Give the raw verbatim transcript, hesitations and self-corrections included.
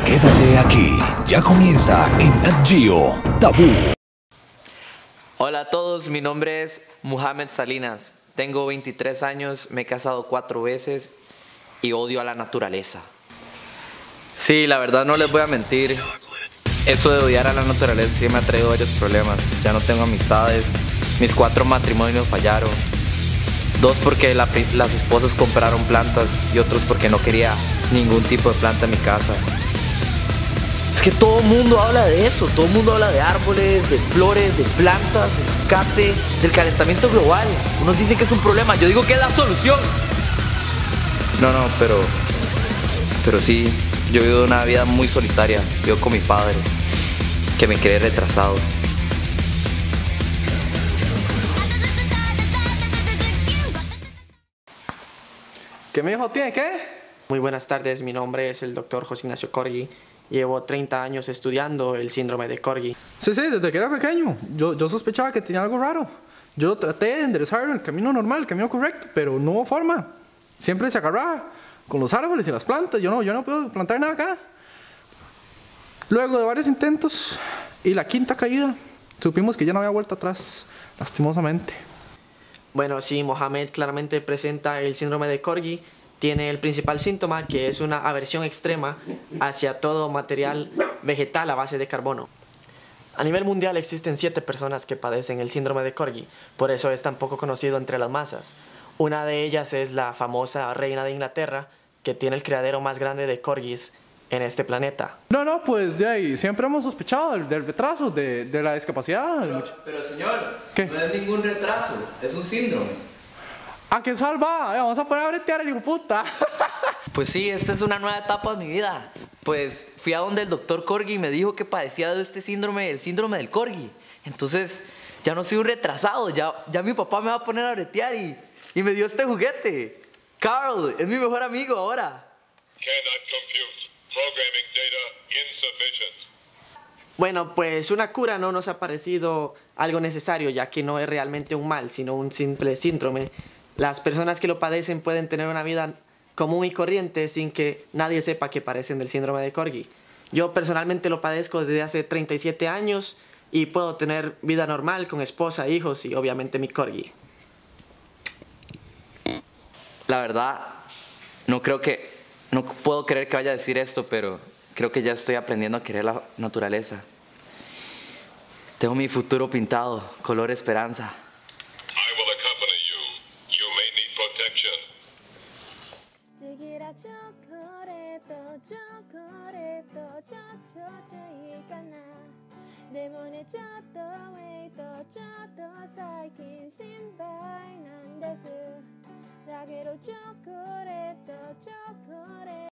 Quédate aquí, ya comienza en Nat Geo Tabú. Hola a todos, mi nombre es Mohamed Salinas, tengo veintitrés años, me he casado cuatro veces y odio a la naturaleza. Sí, la verdad no les voy a mentir, eso de odiar a la naturaleza sí me ha traído varios problemas. Ya no tengo amistades, mis cuatro matrimonios fallaron, dos porque la, las esposas compraron plantas y otros porque no quería ningún tipo de planta en mi casa. Es que todo el mundo habla de eso, todo el mundo habla de árboles, de flores, de plantas, de zacate, del calentamiento global. Unos dicen que es un problema, yo digo que es la solución. No, no, pero, pero sí, yo vivo una vida muy solitaria, vivo con mi padre, que me cree retrasado. ¿Qué mi hijo tiene qué? Muy buenas tardes, mi nombre es el doctor José Ignacio Corgi. Llevo treinta años estudiando el síndrome de Corgi. Sí, sí, desde que era pequeño. Yo, yo sospechaba que tenía algo raro. Yo traté de enderezarlo en el camino normal, el camino correcto, pero no hubo forma. Siempre se agarraba con los árboles y las plantas. Yo no, yo no puedo plantar nada acá. Luego de varios intentos y la quinta caída, supimos que ya no había vuelta atrás, lastimosamente. Bueno, sí, Mohamed claramente presenta el síndrome de Corgi. Tiene el principal síntoma, que es una aversión extrema hacia todo material vegetal a base de carbono. A nivel mundial existen siete personas que padecen el síndrome de Corgi, por eso es tan poco conocido entre las masas. Una de ellas es la famosa reina de Inglaterra, que tiene el criadero más grande de corgis en este planeta. No, no, pues de ahí siempre hemos sospechado del, del retraso, de, de la discapacidad. Pero, pero señor, ¿qué? No es ningún retraso, es un síndrome. ¿A quién salva? Eh, vamos a poner a bretear el hijo puta. Pues sí, esta es una nueva etapa de mi vida. Pues fui a donde el doctor Corgi y me dijo que padecía de este síndrome, el síndrome del Corgi. Entonces ya no soy un retrasado, ya, ya mi papá me va a poner a bretear y, y me dio este juguete. Carl, es mi mejor amigo ahora. Cannot compute. Programming data insufficient. Bueno, pues una cura no nos ha parecido algo necesario, ya que no es realmente un mal, sino un simple síndrome. Las personas que lo padecen pueden tener una vida común y corriente sin que nadie sepa que padecen del síndrome de Corgi. Yo personalmente lo padezco desde hace treinta y siete años y puedo tener vida normal con esposa, hijos y obviamente mi Corgi. La verdad, no creo que, no puedo creer que vaya a decir esto, pero creo que ya estoy aprendiendo a querer la naturaleza. Tengo mi futuro pintado, color esperanza. I will accompany you. You may need protection. Chiquita chocolate, chocolate, chocolate, gana. Demone choto, weito, choto, saikin shinpai nan desu. Daけどchocolate, chocolate